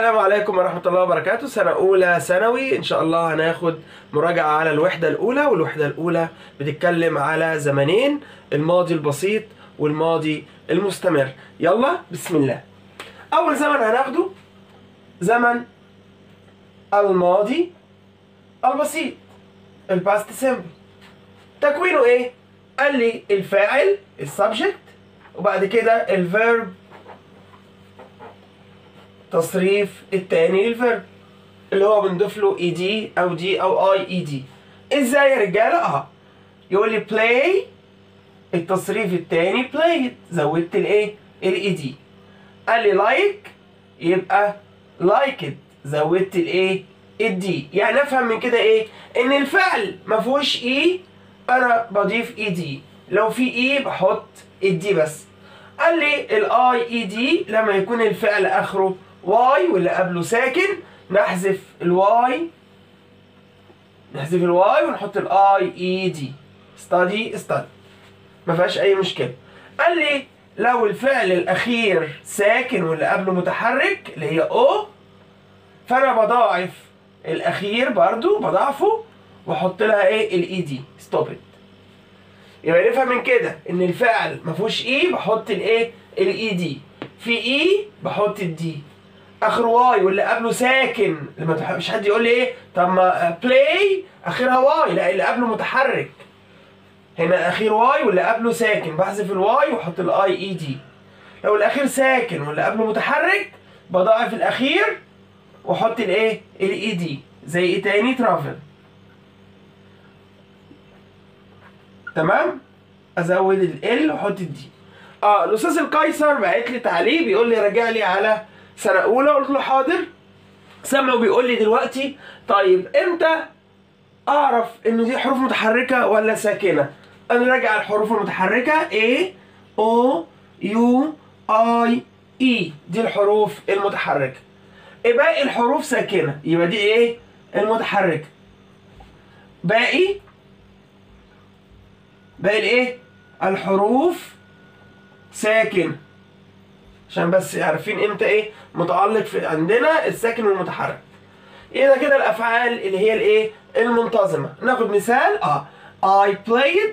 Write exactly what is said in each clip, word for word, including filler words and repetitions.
السلام عليكم ورحمة الله وبركاته. سنة أولى ثانوي إن شاء الله هناخد مراجعة على الوحدة الأولى، والوحدة الأولى بتتكلم على زمنين: الماضي البسيط والماضي المستمر. يلا بسم الله. أول زمن هناخده زمن الماضي البسيط، الباست سيمبل. تكوينه إيه؟ قال لي الفاعل السبجكت، وبعد كده الفيرب تصريف التاني للفيرب اللي هو بنضيف له اي دي او دي او اي اي دي. ازاي يا رجاله؟ اه يقول لي play، التصريف التاني played، زودت الايه؟ الاي دي. قال لي like يبقى liked، زودت الايه؟ الدي. يعني افهم من كده ايه؟ ان الفعل ما فيهوش اي انا بضيف اي دي، لو في اي بحط الدي بس. قال لي الاي اي دي لما يكون الفعل اخره واي واللي قبله ساكن نحذف الواي، نحذف الواي ونحط الاي اي دي. ستادي ستادي، ما فيهاش اي مشكله. قال لي لو الفعل الاخير ساكن واللي قبله متحرك اللي هي او، فانا بضاعف الاخير برضو، بضاعفه واحط لها ايه؟ الاي دي. ستوب ات. يبقى نفهم من كده ان الفعل ما فيهوش اي بحط الايه؟ الاي دي. في اي بحط الدي. اخر واي واللي قبله ساكن، لما مش حد يقول لي ايه طب ما بلاي اخرها واي، لا اللي قبله متحرك. هنا اخير واي واللي قبله ساكن، بحذف الواي واحط الاي اي دي. لو الاخير ساكن واللي قبله متحرك بضاعف الاخير واحط الايه؟ الاي دي. زي ايه تاني؟ ترافل. تمام؟ ازود ال واحط الدي. اه الاستاذ القيصر بعت لي تعليق بيقول لي راجع لي على سنه اولى، قلت له حاضر. سامعه بيقول لي دلوقتي طيب امتى اعرف ان دي حروف متحركه ولا ساكنه؟ انا راجع على الحروف المتحركه A O U I E، دي الحروف المتحركه. باقي الحروف ساكنه، يبقى دي ايه؟ المتحركه. باقي باقي الايه؟ الحروف ساكن، عشان بس عارفين امتى ايه متعلق في عندنا الساكن والمتحرك. ايه كده الافعال اللي هي الايه؟ المنتظمه. ناخد مثال. اه I played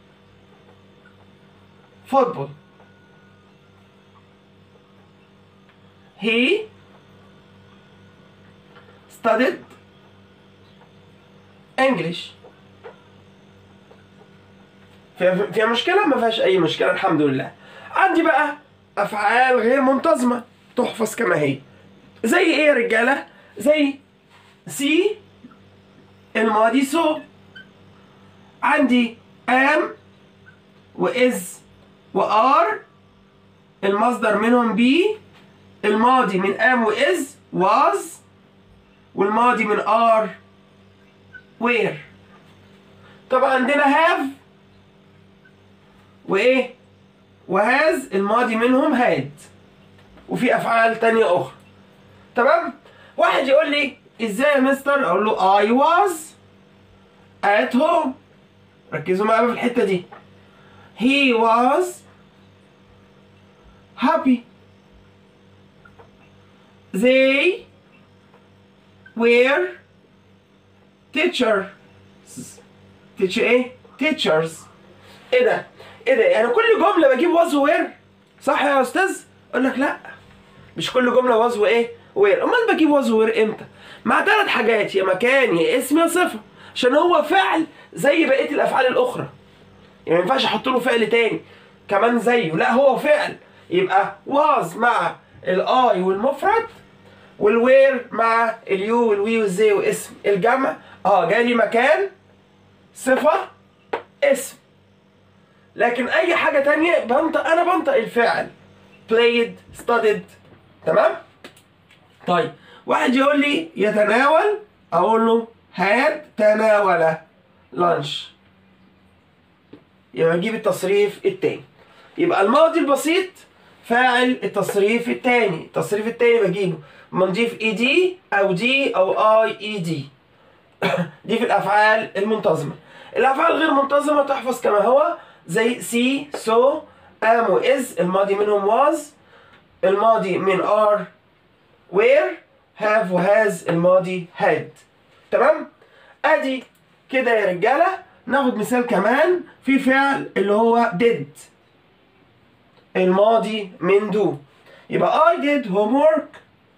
football. He studied English. فيها فيها مشكلة؟ ما فيهاش أي مشكلة الحمد لله. عندي بقى أفعال غير منتظمة تحفظ كما هي. زي إيه يا رجالة؟ زي سي الماضي سو. عندي am وإز وآر، المصدر منهم بي. الماضي من am وإز was، والماضي من are were. طبعا عندنا have وايه؟ وهاز، الماضي منهم هاد. وفي افعال تانية اخرى. تمام؟ واحد يقول لي ازاي يا مستر؟ اقول له I was at home. ركزوا معايا في الحتة دي. He was happy. They were teachers. teacher ايه؟ teachers. ايه ده؟ ايه ده؟ يعني كل جمله بجيب was وير؟ صح يا استاذ؟ اقول لك لا، مش كل جمله was وايه؟ وير. امال بجيب was وير امتى؟ مع ثلاث حاجات: يا مكان يا اسم يا صفه، عشان هو فعل زي بقيه الافعال الاخرى. يعني ما ينفعش احط له فعل تاني كمان زيه، لا هو فعل. يبقى was مع الاي والمفرد، والوير مع اليو والوي والزي واسم الجمع. اه جالي مكان صفه اسم. لكن اي حاجه تانية بنطق، انا بنطق الفعل played studied. تمام؟ طيب واحد يقول لي يتناول، اقول له had تناول lunch. يبقى اجيب التصريف التاني. يبقى الماضي البسيط فاعل التصريف التاني. التصريف التاني بجيبه بنضيف اي دي او دي او اي اي دي. دي في الافعال المنتظمه. الافعال الغير منتظمه تحفظ كما هو، زي سي سو am و is، الماضي منهم was، الماضي من are were، have وhas الماضي had. تمام؟ ادي كده يا رجاله. ناخد مثال كمان في فعل اللي هو did الماضي من do. يبقى I did homework.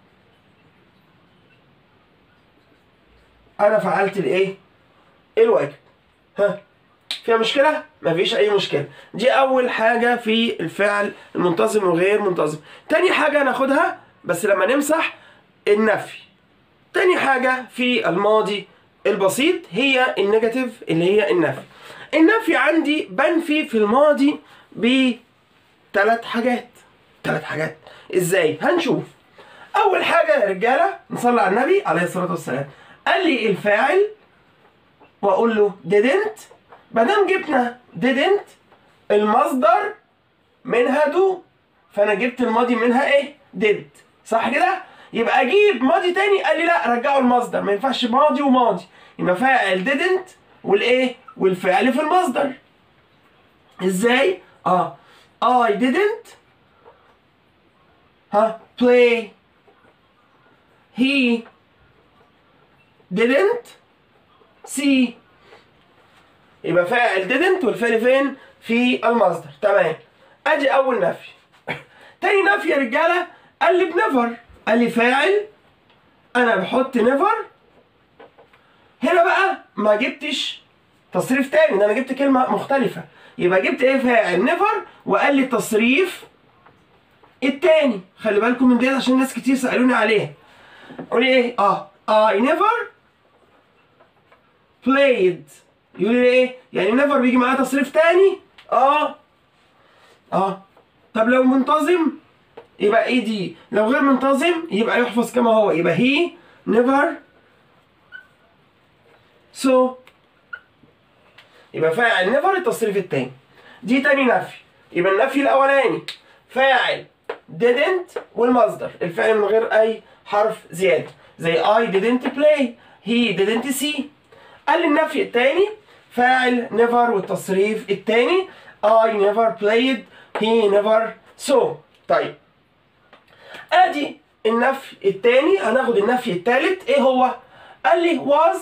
انا فعلت الايه؟ الواجب. ها فيها مشكله؟ مفيش اي مشكله. دي اول حاجه في الفعل المنتظم وغير منتظم. تاني حاجه هناخدها بس لما نمسح النفي. تاني حاجه في الماضي البسيط هي النيجاتيف اللي هي النفي. النفي عندي بنفي في الماضي بثلاث حاجات. ثلاث حاجات ازاي؟ هنشوف. اول حاجه يا رجاله نصلي على النبي عليه الصلاه والسلام. قال لي الفاعل واقول له didn't. ما دام جبنا didn't المصدر منها do، فانا جبت الماضي منها ايه؟ did. صح كده؟ يبقى اجيب ماضي تاني. قال لي لا رجعوا المصدر، ما ينفعش ماضي وماضي. يبقى فاعل didn't والايه؟ والفعل في المصدر. ازاي؟ اه I didn't ها play. he didn't see. يبقى فاعل didn't والفعل فين؟ في المصدر. تمام. ادي اول نفي. تاني نفي يا رجاله قال لي بنيفر. قال لي فاعل انا بحط نيفر. هنا بقى ما جبتش تصريف تاني، ده انا جبت كلمه مختلفه. يبقى جبت ايه؟ فاعل نيفر وقال لي التصريف التاني. خلي بالكم من ديت عشان ناس كتير سالوني عليها. قولي ايه؟ اه I never played. يقول لي ايه؟ يعني never بيجي معاه تصريف تاني؟ اه اه طب لو منتظم يبقى ايه دي؟ لو غير منتظم يبقى يحفظ كما هو. يبقى he never so. يبقى فاعل never التصريف التاني. دي تاني نفي. يبقى النفي الاولاني فاعل didn't والمصدر الفعل من غير اي حرف زياده زي I didn't play he didn't see. قال لي النفي التاني فاعل never والتصريف التاني I never played he never saw. طيب ادي النفي التاني. هناخد النفي التالت. ايه هو؟ قال لي was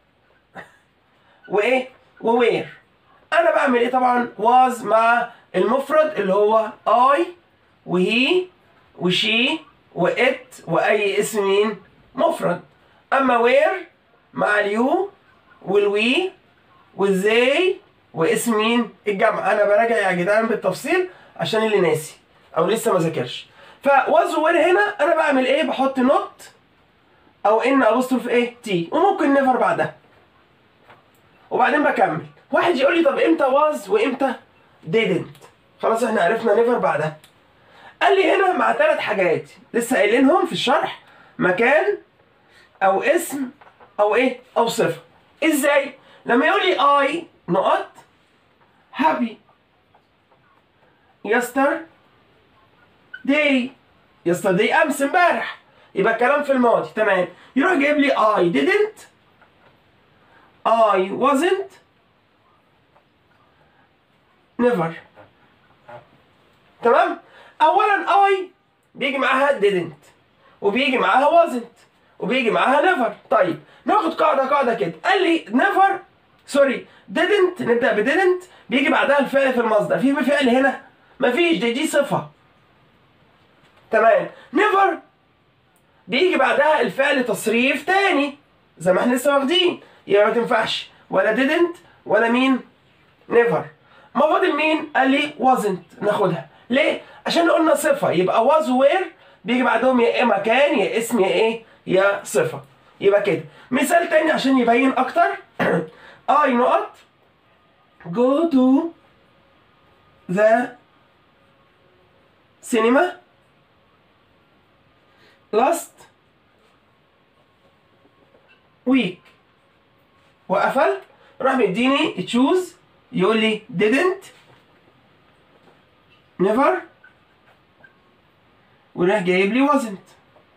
وايه؟ وwhere. انا بعمل ايه؟ طبعا was مع المفرد اللي هو I وهي وشي وات واي اسم مين؟ مفرد. اما where مع اليو والوي والزي واسم مين؟ الجمع. انا براجع يا جدعان بالتفصيل عشان اللي ناسي او لسه ما ذاكرش. فواز وير هنا انا بعمل ايه؟ بحط نوت او ان ابوستروف ايه؟ تي، وممكن نيفر بعدها وبعدين بكمل. واحد يقول لي طب امتى واز وامتى didn't؟ خلاص احنا عرفنا نيفر بعدها. قال لي هنا مع ثلاث حاجات لسه قايلينهم في الشرح: مكان او اسم او ايه؟ او صفه. ازاي؟ لما يقول لي I نقط happy yesterday yesterday امس امبارح، يبقى الكلام في الماضي. تمام. يروح جايب لي I didn't I wasn't never. تمام. اولا I بيجي معاها didn't وبيجي معاها wasn't وبيجي معاها never. طيب ناخد قاعده قاعده كده. قال لي never سوري didn't، نبدا ب didn't بيجي بعدها الفعل في المصدر. في فعل هنا؟ مفيش، دي دي صفه. تمام. never بيجي بعدها الفعل تصريف تاني زي ما احنا لسه واخدين، يبقى ما تنفعش ولا didn't ولا مين؟ never. ما فاضل مين؟ قال لي wasn't. ناخدها ليه؟ عشان قلنا صفه، يبقى was where بيجي بعدهم يا مكان يا اسم يا ايه؟ يا صفه. يبقى كده. مثال تاني عشان يبين اكتر. I نقط go to the cinema last week. وقفلت راح مديني تشوز يقول لي didn't never وراح جايب لي wasn't.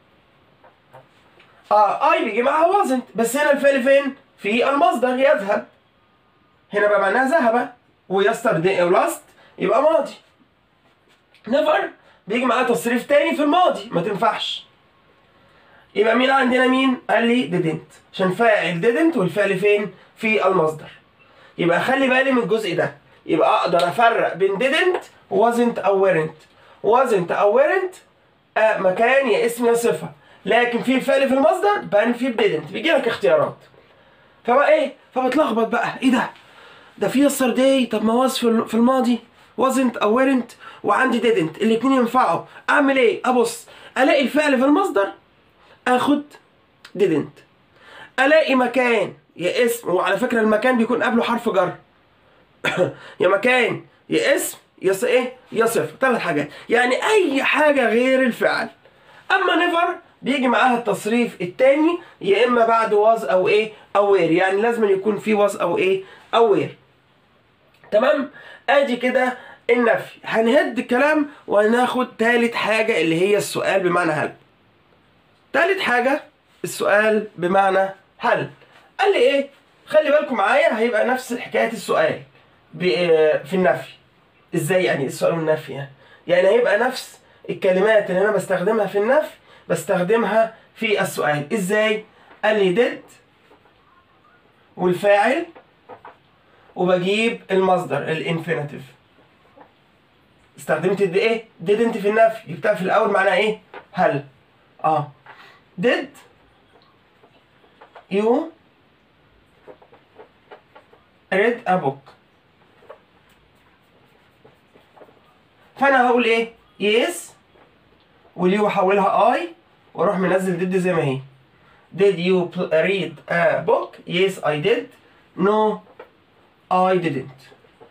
اه I بيجي معاها wasn't بس هنا الفعل فين؟ في المصدر يذهب. هنا بقى معناها ذهب، ويسترداي او لاست يبقى ماضي. never بيجي معاها تصريف تاني في الماضي، ما تنفعش. يبقى مين عندنا مين؟ قال لي didn't، عشان فاعل didn't والفعل فين؟ في المصدر. يبقى خلي بالي من الجزء ده، يبقى اقدر افرق بين didn't و wasn't او weren't. wasn't او weren't آه مكان يا اسم يا صفة، لكن في الفعل في المصدر بنفي ب didn't، بيجي لك اختيارات. فبقى ايه؟ فبتلخبط بقى، ايه ده؟ ده في yesterday، طب ما was في الماضي wasn't او weren't، وعندي didn't، الاتنين ينفعوا. اعمل ايه؟ ابص الاقي الفعل في المصدر اخد didn't، الاقي مكان يا اسم، وعلى فكرة المكان بيكون قبله حرف جر يا مكان يا اسم يا ص... ايه يا صفر، ثلاث حاجات، يعني اي حاجة غير الفعل. اما نيفر بيجي معاها التصريف التاني، يا اما بعد was او ايه او where، يعني لازم يكون في was او ايه او where. تمام؟ ادي كده النفي. هنهد الكلام وهناخد تالت حاجة اللي هي السؤال بمعنى هل. تالت حاجة السؤال بمعنى هل. قال لي ايه؟ خلي بالكم معايا، هيبقى نفس حكاية السؤال في النفي. ازاي يعني السؤال والنفي؟ يعني يعني هيبقى نفس الكلمات اللي انا بستخدمها في النفي بستخدمها في السؤال. ازاي؟ قال لي did والفاعل وبجيب المصدر الانفينيتيف. استخدمت دي ايه؟ didn't في النفي، جبتها في الاول معناها ايه؟ هل. اه did you read a book؟ فانا هقول ايه؟ yes واليو احولها I واروح منزل did زي ما هي. did you read a book؟ yes I did. no I didn't.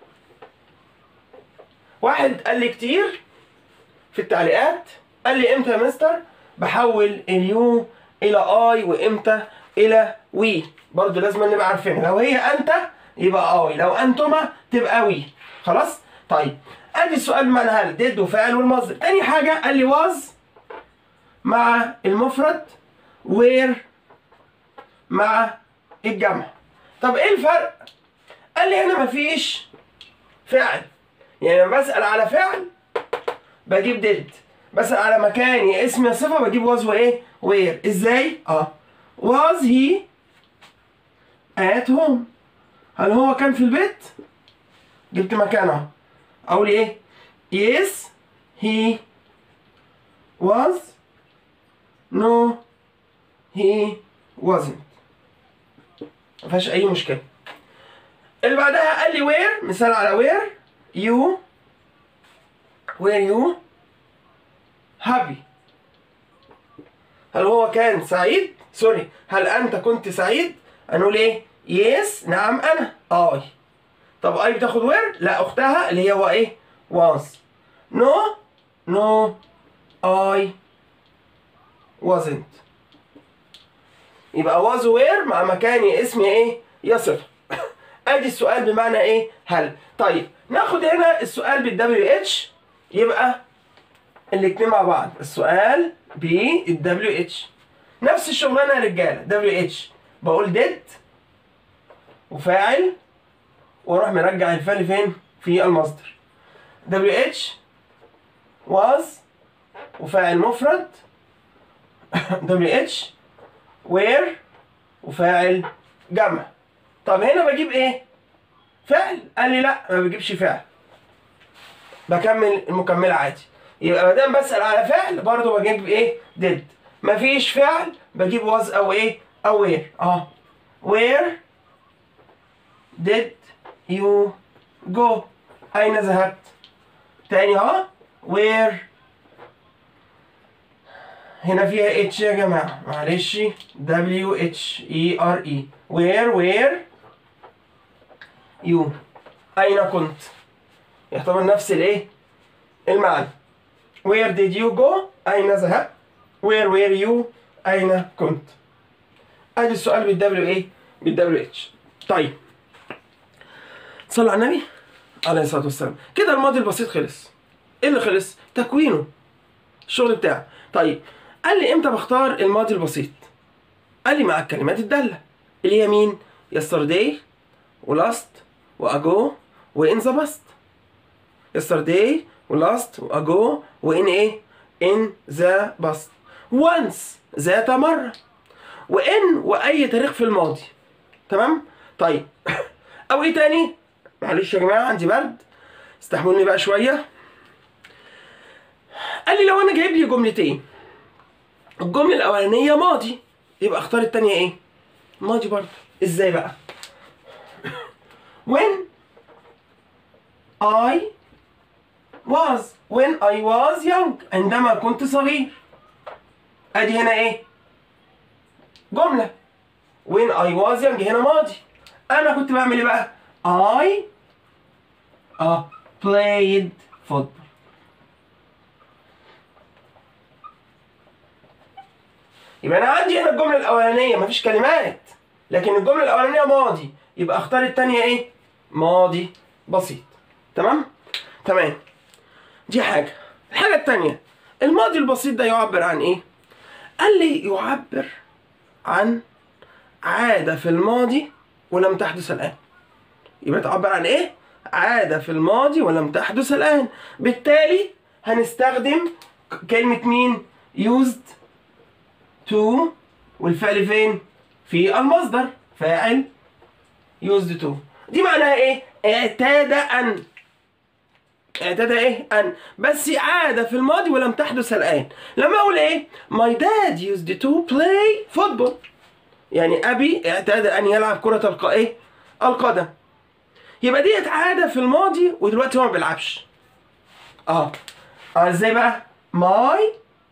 واحد قال لي كتير في التعليقات، قال لي امتى يا مستر بحول اليو الى اي وامتى الى وي؟ برضه لازم نبقى عارفينها، لو هي انت يبقى اي، لو انتما تبقى وي. خلاص؟ طيب ادي السؤال بمعنى هل، ديد وفاعل والمصدر. تاني حاجه قال لي was مع المفرد، where مع الجمع. طب ايه الفرق؟ قال لي هنا مفيش فعل، يعني لما بسأل على فعل بجيب did، بسأل على مكان يا اسم يا صفة بجيب was وايه؟ where. ازاي؟ اه was he at home؟ هل هو كان في البيت؟ جبت مكانها. اقول ايه؟ yes he was. no he wasn't. مفيهاش اي مشكلة. اللي بعدها قال لي where، مثال على where you were you happy؟ هل هو كان سعيد؟ سوري، هل انت كنت سعيد؟ هنقول ايه؟ yes نعم انا I. طب I بتاخد where؟ لا اختها اللي هي هو ايه؟ was. no no I wasn't. يبقى was where مع مكان يا اسم يا ايه؟ يا صفة. ادي السؤال بمعنى ايه؟ هل. طيب ناخد هنا السؤال بالدبليو اتش، يبقى الاتنين مع بعض. السؤال بالدبليو اتش نفس الشغلانه يا رجاله. دبليو اتش بقول did وفاعل واروح مرجع الفعل فين؟ في المصدر. دبليو اتش was وفاعل مفرد. دبليو اتش where وفاعل جمع. طب هنا بجيب ايه؟ فعل؟ قال لي لا ما بجيبش فعل، بكمل المكمله عادي. يبقى ما دام بسأل على فعل برضه بجيب ايه؟ did. مفيش فعل بجيب was او ايه؟ او where. اه where did you go؟ أين ذهبت؟ تاني اهو where هنا فيها اتش يا جماعة معلش، دبليو اتش اي ار اي. where where you أين كنت؟ يعتبر نفس الايه؟ المعنى. where did you go؟ أين ذهبت؟ where were you؟ أين كنت؟ أدي السؤال بالدبليو ايه؟ بالدبليو اتش. طيب صلوا على النبي عليه الصلاة والسلام. كده الماضي البسيط خلص. ايه اللي خلص؟ تكوينه، الشغل بتاعه. طيب قال لي امتى بختار الماضي البسيط؟ قال لي مع الكلمات الدالة اللي هي مين؟ yesterday ولast واجو وان ذا باست. yesterday ولast واجو وان ايه؟ in the past. once ذات مرة، وان واي تاريخ في الماضي. تمام؟ طيب او ايه تاني؟ معلش يا جماعه عندي برد، استحملوني بقى شويه. قال لي لو انا جايب لي جملتين، الجمله الاولانيه ماضي، يبقى اختار التانيه ايه؟ ماضي برضه. ازاي بقى؟ when I was when I was young عندما كنت صغير. ادي هنا ايه؟ جمله. when I was young هنا ماضي. انا كنت بعمل ايه بقى؟ I uh, played football. يبقى انا عندي هنا الجمله الاولانيه مفيش كلمات، لكن الجمله الاولانيه ماضي، يبقى اختار الثانيه ايه؟ ماضي بسيط. تمام؟ تمام. دي حاجه. الحاجه الثانيه، الماضي البسيط ده يعبر عن ايه؟ قال لي يعبر عن عاده في الماضي ولم تحدث الان. يبقى تعبر عن ايه؟ عاده في الماضي ولم تحدث الان. بالتالي هنستخدم كلمه مين؟ used to، والفعل فين؟ في المصدر، فاعل used to. دي معناها ايه؟ اعتاد ان. اعتاد ايه؟ ان. بس عادة في الماضي ولم تحدث الان. لما اقول ايه؟ my dad used to play football، يعني ابي اعتاد ان يلعب كرة الق ايه؟ القدم. يبقى ديت عادة في الماضي ودلوقتي هو ما بيلعبش. اه اه ازاي بقى؟ my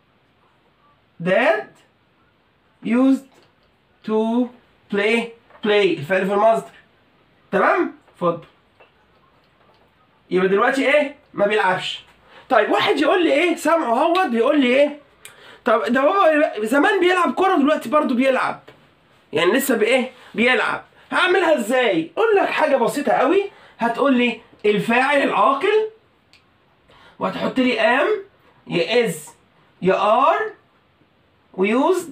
dad used to play play الفعل في المصدر. تمام؟ اتفضل. يبقى دلوقتي ايه؟ ما بيلعبش. طيب واحد يقول لي ايه؟ سامعه اهوت بيقول لي ايه؟ طب ده بابا زمان بيلعب كوره دلوقتي برضه بيلعب. يعني لسه بايه؟ بيلعب. هعملها ازاي؟ اقول لك حاجه بسيطه قوي. هتقول لي الفاعل العاقل، وهتحط لي ام يا از يا ار ويوزد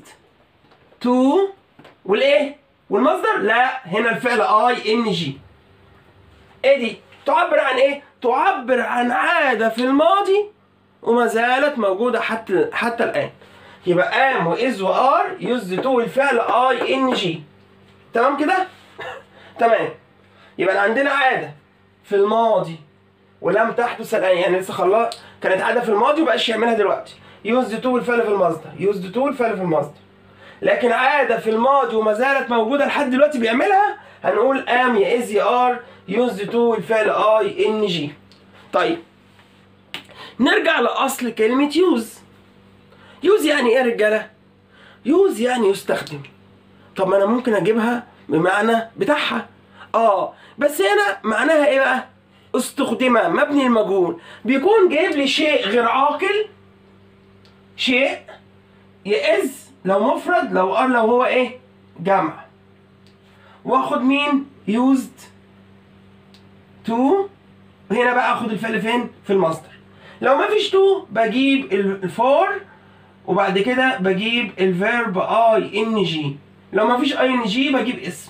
تو والايه؟ والمصدر؟ لا، هنا الفعل اي ان جي. ايه دي؟ تعبر عن ايه؟ تعبر عن عاده في الماضي وما زالت موجوده حتى حتى الان. يبقى ام واز وار يوزد تو والفعل اي ان جي. تمام كده؟ تمام. يبقى عندنا عاده في الماضي ولم تحدث الان، يعني لسه خلاص كانت عاده في الماضي ومبقاش يعملها دلوقتي. يوزد تو والفعل في المصدر، يوزد تو والفعل في المصدر. لكن عاده في الماضي وما زالت موجوده لحد دلوقتي بيعملها، هنقول ام يا از يا ار يوزد تو والفعل اي ان جي. طيب نرجع لاصل كلمه يوز. يوز يعني ايه يا رجاله؟ يوز يعني يستخدم. طب ما انا ممكن اجيبها بمعنى بتاعها. اه بس هنا معناها ايه بقى؟ استخدمها، مبني المجهول. بيكون جايب لي شيء غير عاقل، شيء يئز لو مفرد، لو ار لو هو ايه؟ جمع. واخد مين؟ used to. هنا بقى اخد الفعل فين؟ في المصدر. لو ما فيش to بجيب الفور، وبعد كده بجيب الفيرب اي ان جي. لو ما فيش اي ان جي بجيب اسم.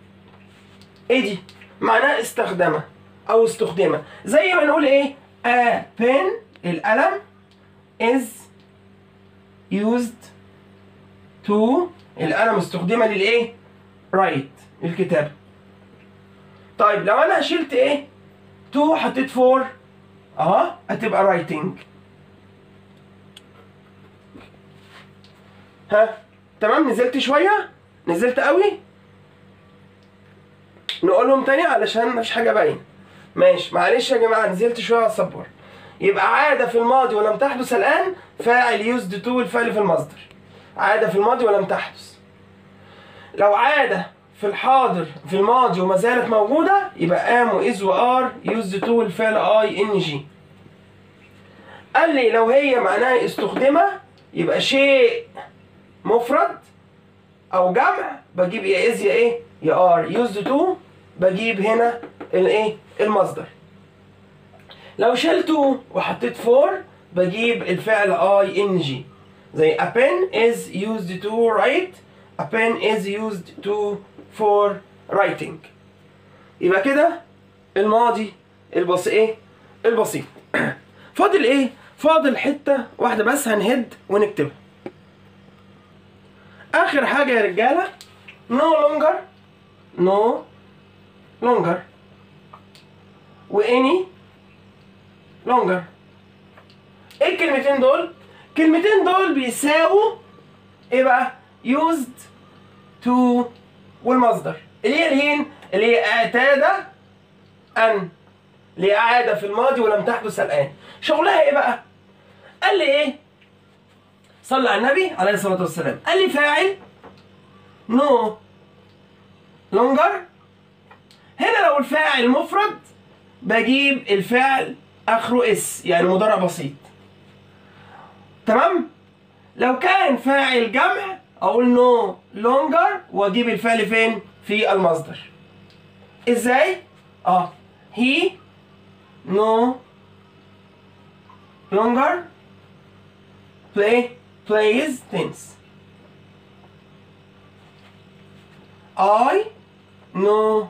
ايه دي؟ معناها استخدمه او استخدمه. زي ما نقول ايه؟ a pen القلم is used to القلم استخدمه للايه؟ write الكتابه. طيب لو انا شلت ايه؟ to حطيت فور اه هتبقى writing. ها تمام؟ نزلت شويه؟ نزلت قوي؟ نقولهم تاني علشان مفيش حاجه باينه. ماشي معلش يا جماعه نزلت شويه اصبر. يبقى عاده في الماضي ولم تحدث الان، فاعل يوزد تو والفعل في المصدر. عاده في الماضي ولم تحدث. لو عاده في الحاضر في الماضي وما زالت موجوده، يبقى ام واز وار يوزد تو والفعل اي ان جي. قال لي لو هي معناها استخدمه، يبقى شيء مفرد او جمع بجيب يا از يا ايه؟ يا ار. يوزد تو بجيب هنا الايه؟ المصدر. لو شلته وحطيت فور بجيب الفعل اي ان جي. زي a pen is used to write. a pen is used to for writing. يبقى كده الماضي البسيط ايه؟ البسيط. فاضل ايه؟ فاضل حته واحده بس هنهد ونكتبها. اخر حاجه يا رجاله no longer no longer و any longer. ايه الكلمتين دول؟ الكلمتين دول بيساووا ايه بقى؟ used to والمصدر اللي هي الهين اللي هي اعتاد ان، اللي هي عادة في الماضي ولم تحدث الآن. شغلها ايه بقى؟ قال لي ايه؟ صلى على النبي عليه الصلاة والسلام. قال لي فاعل no longer. هنا لو الفاعل مفرد بجيب الفعل اخره اس يعني مضارع بسيط. تمام؟ لو كان فاعل جمع اقول no longer واجيب الفعل فين؟ في المصدر. ازاي؟ اه he no longer play plays tennis. I no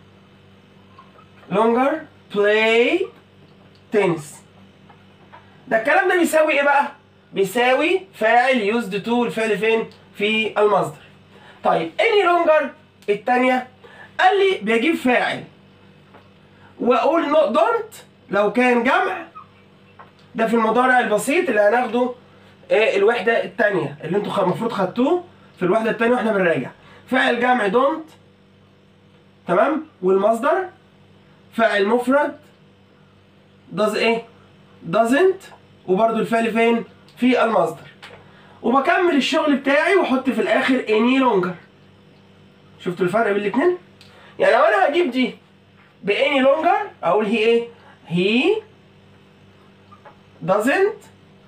longer play tennis. ده الكلام ده بيساوي ايه بقى؟ بيساوي فاعل used to الفعل فين؟ في المصدر. طيب any longer التانية قال لي بجيب فاعل واقول no don't لو كان جمع. ده في المضارع البسيط اللي هناخده ايه الوحدة التانية اللي انتوا المفروض خدتوه في الوحدة التانية واحنا بنراجع. فاعل جمع don't تمام، والمصدر فاعل مفرد does ايه؟ doesn't، وبرده الفعل فين؟ في المصدر. وبكمل الشغل بتاعي واحط في الاخر any longer. شفتوا الفرق بين الاثنين؟ يعني لو انا هجيب دي ب any longer اقول هي ايه؟ he doesn't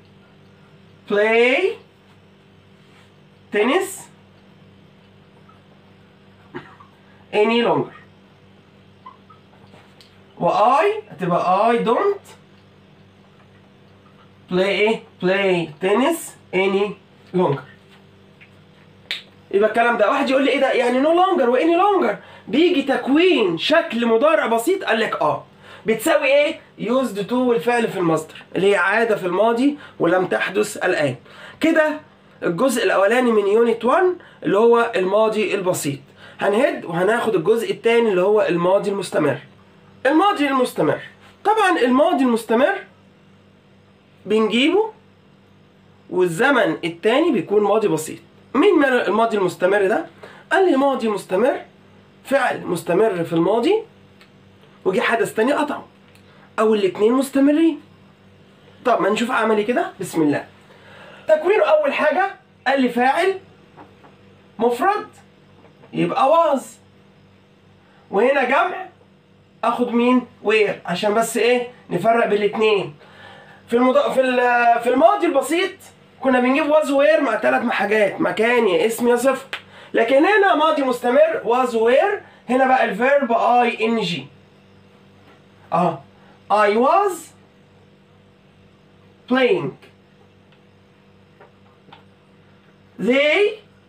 play tennis any longer. و I هتبقى I don't play ايه؟ play tennis any longer. يبقى الكلام ده واحد يقول لي ايه ده؟ يعني no longer و any longer بيجي تكوين شكل مضارع بسيط؟ قال لك اه بتساوي ايه؟ used to والفعل في المصدر اللي هي عادة في الماضي ولم تحدث الآن. كده الجزء الأولاني من يونت واحد اللي هو الماضي البسيط. هنهد وهناخد الجزء الثاني اللي هو الماضي المستمر. الماضي المستمر طبعا الماضي المستمر بنجيبه والزمن الثاني بيكون ماضي بسيط. مين الماضي المستمر ده؟ قال لي ماضي مستمر فعل مستمر في الماضي وجي حدث تاني قطعه او الاتنين مستمرين. طب ما نشوف عملي كده. بسم الله. تكوينه اول حاجة قال لي فاعل مفرد يبقى واز، وهنا جمع اخد مين؟ وير، عشان بس ايه نفرق بين الاتنين. في المض... في في الماضي البسيط كنا بنجيب واز وير مع ثلاث حاجات، مكان يا اسم يا صفر. لكن هنا ماضي مستمر واز وير، هنا بقى الفيرب اي ان جي. اه I was playing. They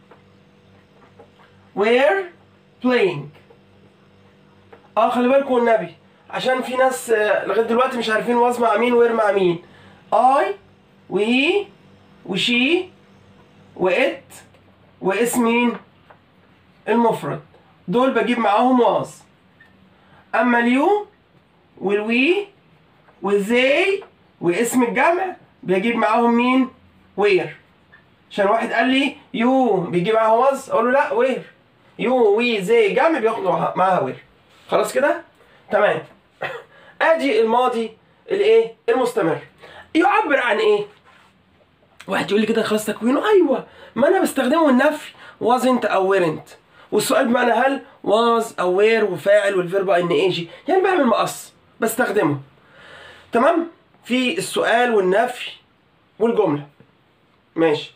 were playing. اه خلي بالكم والنبي عشان في ناس آه لغايه دلوقتي مش عارفين was مع مين وير مع مين. I وهي وشي وات واسم مين؟ المفرد دول بجيب معاهم was. اما اليو والوي والزي واسم الجمع بيجيب معاهم مين؟ وير. عشان واحد قال لي يو بيجيب معاها واز اقول له لا وير. يو وي زي جمع بياخد معاها وير. خلاص كده؟ تمام. ادي الماضي الايه؟ المستمر. يعبر عن ايه؟ واحد يقول لي كده خلاص تكوينه ايوه ما انا بستخدمه النفي wasn't او weren't، والسؤال بمعنى هل was او were وفاعل والفيرب ان اي جي، يعني بعمل مقص بستخدمه. تمام؟ في السؤال والنفي والجملة. ماشي.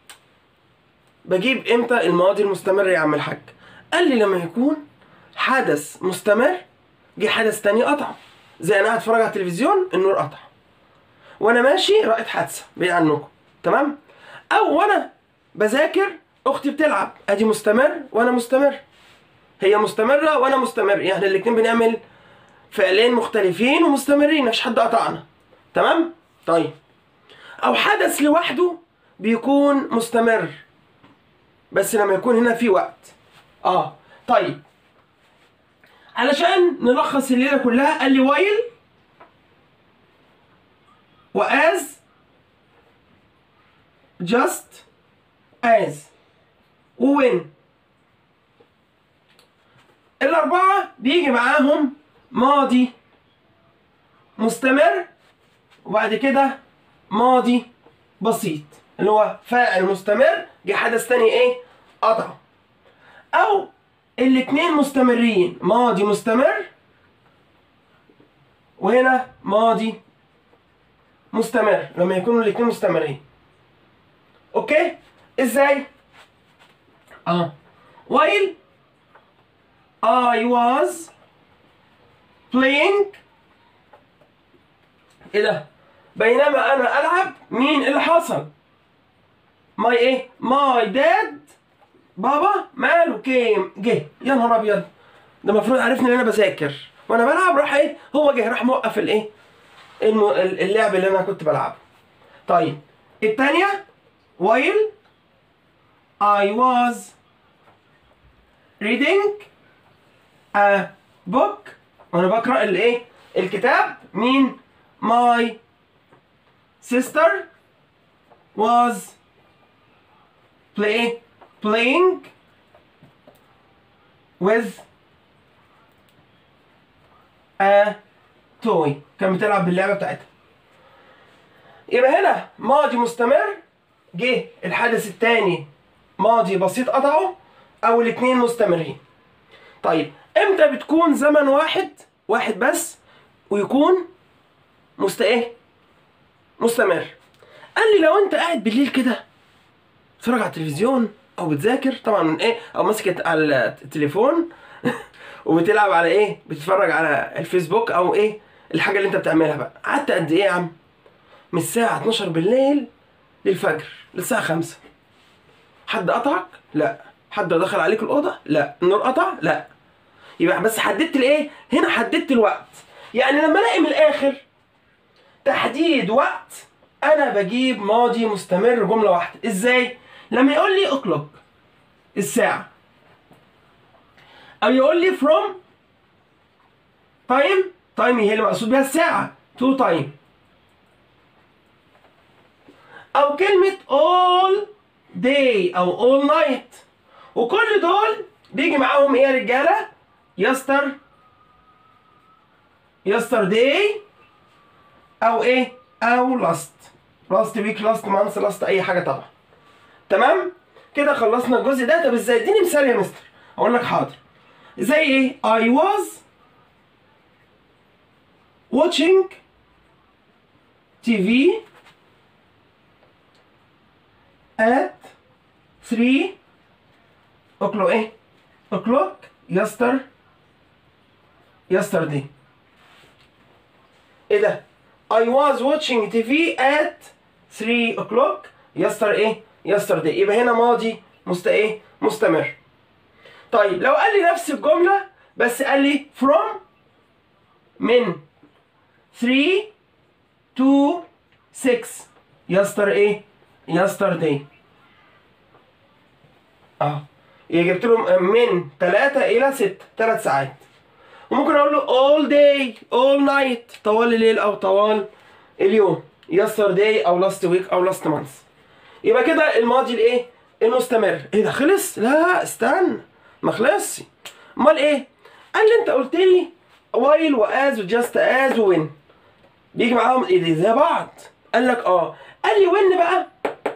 بجيب امتى الماضي المستمر يا عم الحاج؟ قال لي لما يكون حدث مستمر جه حدث تاني قطعه. زي انا قاعد اتفرج على التلفزيون النور قطع، وانا ماشي رأيت حادثة بعيد عنكم. تمام؟ او وانا بذاكر اختي بتلعب، ادي مستمر وانا مستمر. هي مستمرة وانا مستمر، يعني الاتنين بنعمل فعلين مختلفين ومستمرين مفيش حد قطعنا. تمام؟ طيب. او حدث لوحده بيكون مستمر بس لما يكون هنا في وقت. اه طيب علشان نلخص الليله كلها، قال لي وايل واز جاست از ووين. الاربعه بيجي معاهم ماضي مستمر وبعد كده ماضي بسيط اللي هو فاعل مستمر جه حدث تاني ايه قطعه، او الاتنين مستمرين ماضي مستمر وهنا ماضي مستمر لما يكونوا الاتنين مستمرين. اوكي ازاي؟ اه while I was playing، ايه ده؟ بينما انا العب، مين اللي حصل؟ ماي ايه؟ ماي داد، بابا ماله كيم جه. يا نهار ابيض، ده المفروض عرفني ان انا بذاكر وانا بلعب، راح ايه؟ هو جه راح موقف الايه؟ الم... اللعب اللي انا كنت بلعبه. طيب الثانيه while I was reading a book، وانا بقرا الايه؟ الكتاب، مين؟ my sister was play playing with a toy، كانت بتلعب باللعبه بتاعتها. يبقى هنا ماضي مستمر جه الحدث الثاني ماضي بسيط قطعه، او الاثنين مستمرين. طيب امتى بتكون زمن واحد واحد بس ويكون مست ايه مستمر؟ قال لي لو انت قاعد بالليل كده بتتفرج على التلفزيون او بتذاكر طبعا من ايه، او ماسك على التليفون وبتلعب على ايه، بتتفرج على الفيسبوك او ايه الحاجه اللي انت بتعملها بقى. قعدت قد ايه يا عم؟ من الساعه اتناشر بالليل للفجر للساعه خمسة. حد قطعك؟ لا. حد دخل عليك الاوضه؟ لا. النور قطع؟ لا. يبقى بس حددت الايه هنا، حددت الوقت. يعني لما الاقي من الاخر تحديد وقت انا بجيب ماضي مستمر جمله واحده. ازاي؟ لما يقول لي اكلوك الساعه، او يقول لي from time، time هي اللي مقصود بيها الساعه، to time، او كلمه all day او all night، وكل دول بيجي معاهم ايه يا رجاله؟ يستر yesterday او ايه او last last week last month last اي حاجه طبعا. تمام كده خلصنا الجزء ده. طب ازاي؟ اديني مثال يا مستر. اقول لك حاضر. زي ايه؟ I was watching تي في at three o'clock ايه o'clock يستر yesterday. ايه ده؟ I was watching تي في at three o'clock yesterday ايه yesterday. يبقى هنا ماضي مست ايه مستمر. طيب لو قال لي نفس الجمله بس قال لي from من three to six yesterday ايه yesterday. اه يبقى جبت له من ثلاثة الى ستة، ثلاث ساعات. وممكن اقول له all day all night طوال الليل او طوال اليوم yesterday او last week او last month. يبقى كده الماضي الايه المستمر. ايه ده خلص؟ لا استنى ما خلصش. امال ايه؟ قال لي انت قلت لي while واز وجاست از وين بيجي معاهم ايه زي بعض. قال لك اه. قال لي وين بقى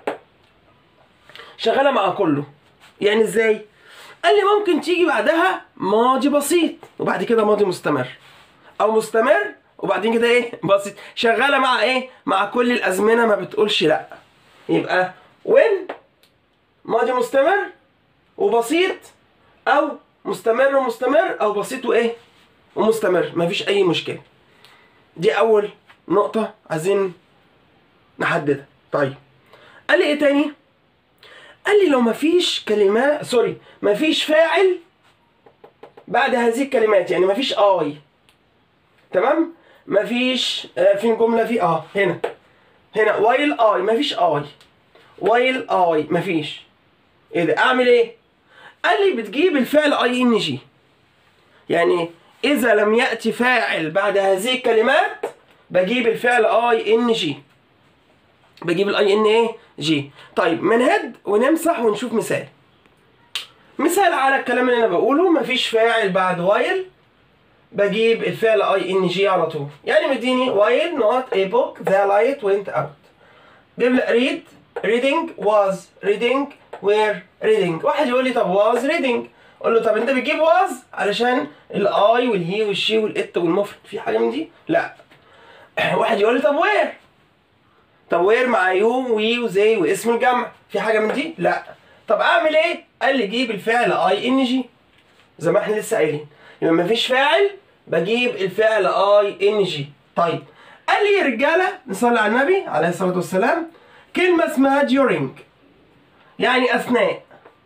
شغاله مع كله. يعني ازاي؟ قال لي ممكن تيجي بعدها ماضي بسيط وبعد كده ماضي مستمر، او مستمر وبعدين كده ايه بسيط، شغاله مع ايه مع كل الازمنه ما بتقولش لا. يبقى وين ماضي مستمر وبسيط، او مستمر ومستمر، او بسيط وايه ومستمر، مفيش اي مشكله. دي اول نقطه عايزين نحددها. طيب قال لي ايه تاني؟ قال لي لو مفيش كلمات سوري مفيش فاعل بعد هذه الكلمات، يعني مفيش اي. تمام؟ مفيش آه فين جمله في اه هنا هنا while I مفيش I while I مفيش. ايه ده؟ اعمل ايه؟ قال لي بتجيب الفعل اي ان جي. يعني اذا لم ياتي فاعل بعد هذه الكلمات بجيب الفعل اي ان جي، بجيب الاي ان ايه جي. طيب من هيد ونمسح ونشوف مثال. مثال على الكلام اللي انا بقوله، مفيش فاعل بعد وايل بجيب الفعل اي ان جي على طول. يعني مديني وايل not a book the light went out، جيب لي read reading was reading were reading. واحد يقول لي طب was reading، اقول له طب انت بتجيب was علشان الاي والهي والشي والات والمفرد، في حاجه من دي؟ لا. واحد يقول لي طب where، طب وير مع يو وي وزي واسم الجمع، في حاجه من دي؟ لا. طب اعمل ايه؟ قال لي جيب الفعل اي ان جي زي ما احنا لسه قايلين. يبقى مفيش فاعل بجيب الفعل اي ان جي. طيب قال لي يا رجاله نصلي على النبي عليه الصلاه والسلام، كلمه اسمها during يعني اثناء،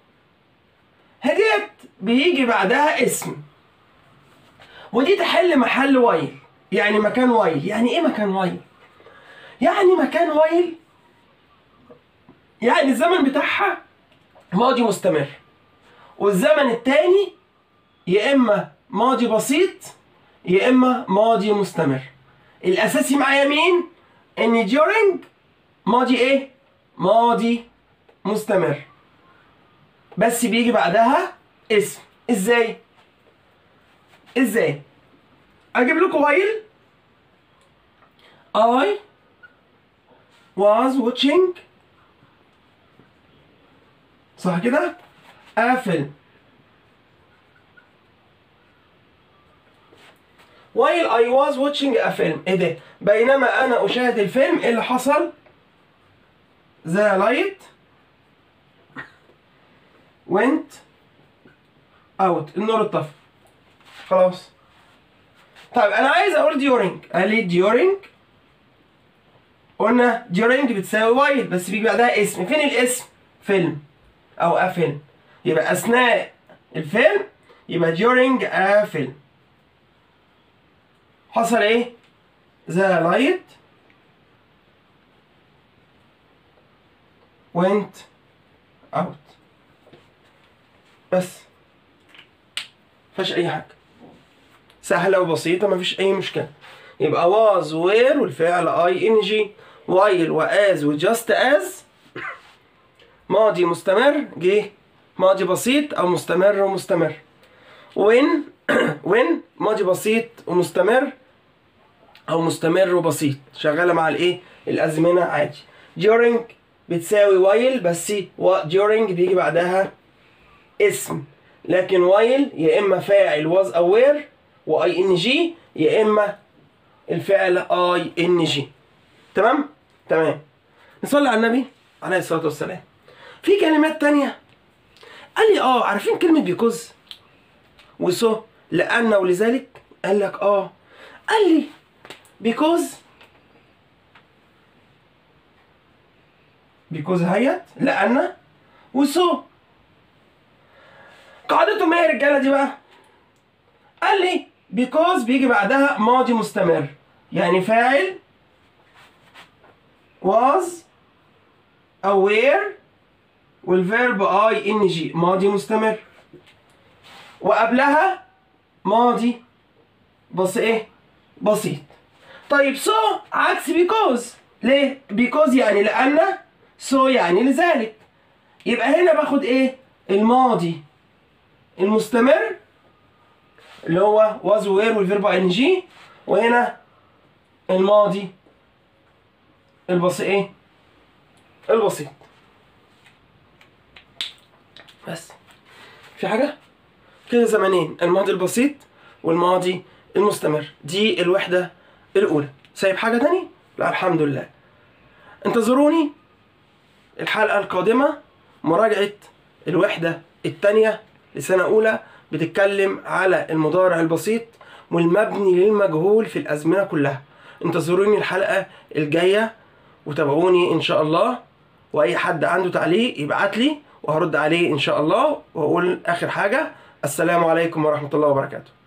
هديت بيجي بعدها اسم، ودي تحل محل وايل. يعني مكان وايل. يعني ايه مكان وايل؟ يعني مكان وايل يعني الزمن بتاعها ماضي مستمر، والزمن التاني يا اما ماضي بسيط يا اما ماضي مستمر. الاساسي معايا مين؟ ان during ماضي ايه؟ ماضي مستمر، بس بيجي بعدها اسم. ازاي؟ ازاي؟ اجيب لكم وايل I was watching، صح كده؟ قافل. while I was watching a film، ايه ده؟ بينما انا اشاهد الفيلم، ايه اللي حصل؟ the light went out، النور اتطفى. خلاص. طيب انا عايز اقول during، قال لي during، قلنا during بتساوي while بس بيجي بعدها اسم. فين الاسم؟ فيلم او a film، يبقى اثناء الفيلم يبقى during a film. حصل ايه؟ the light went out. بس مفيهاش اي حاجه، سهله وبسيطه مفيش اي مشكله. يبقى was were والفعل اي ان جي، while وas وجاست as ماضي مستمر جه ماضي بسيط او مستمر ومستمر. when when ماضي بسيط ومستمر او مستمر وبسيط، شغاله مع الايه؟ الازمنه عادي. during بتساوي while بس during بيجي بعدها اسم، لكن while يا اما فاعل was او were واي ان جي يا اما الفعل اي ان جي. تمام؟ تمام. نصلي على النبي عليه الصلاه والسلام. في كلمات تانية قال لي اه عارفين كلمه بيكوز وسو لان ولذلك؟ قال لك اه، قال لي بيكوز بيكوز هيت لان وسو قاعدتهم ايه يا رجاله دي بقى؟ قال لي بيكوز بيجي بعدها ماضي مستمر، يعني فاعل was أو were والفيرب اي ان جي ماضي مستمر، وقبلها ماضي بس ايه؟ بسيط. طيب سو so عكس بيكوز. ليه؟ بيكوز يعني لأن، سو so يعني لذلك. يبقى هنا باخد ايه؟ الماضي المستمر اللي هو was were والفيرب ان جي، وهنا الماضي البسيط ايه؟ البسيط. بس في حاجة كده زمنين، الماضي البسيط والماضي المستمر. دي الوحدة الأولى. سايب حاجة تاني؟ لا الحمد لله. انتظروني الحلقة القادمة مراجعة الوحدة التانية لسنة أولى، بتتكلم على المضارع البسيط والمبني للمجهول في الأزمنة كلها. انتظروني الحلقة الجاية وتابعوني إن شاء الله، وأي حد عنده تعليق يبعت لي وهرد عليه إن شاء الله. وأقول آخر حاجة، السلام عليكم ورحمة الله وبركاته.